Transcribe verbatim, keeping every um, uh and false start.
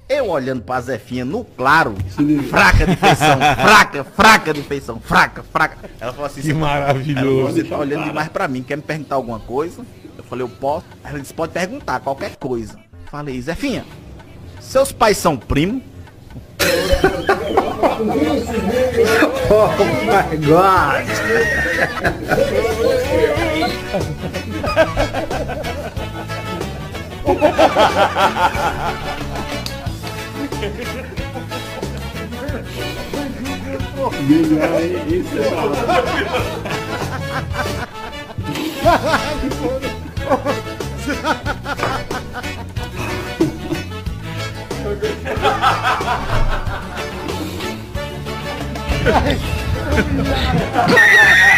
Eu olhando pra Zefinha no claro, fraca de feição, fraca, fraca de feição, fraca, fraca. Ela falou assim, Que maravilhoso. Você tá olhando demais pra mim, quer me perguntar alguma coisa? Eu falei, eu posso. Ela disse, pode perguntar, qualquer coisa. Falei, Zefinha, seus pais são primos? Oh my God! Melhor, isso é bom.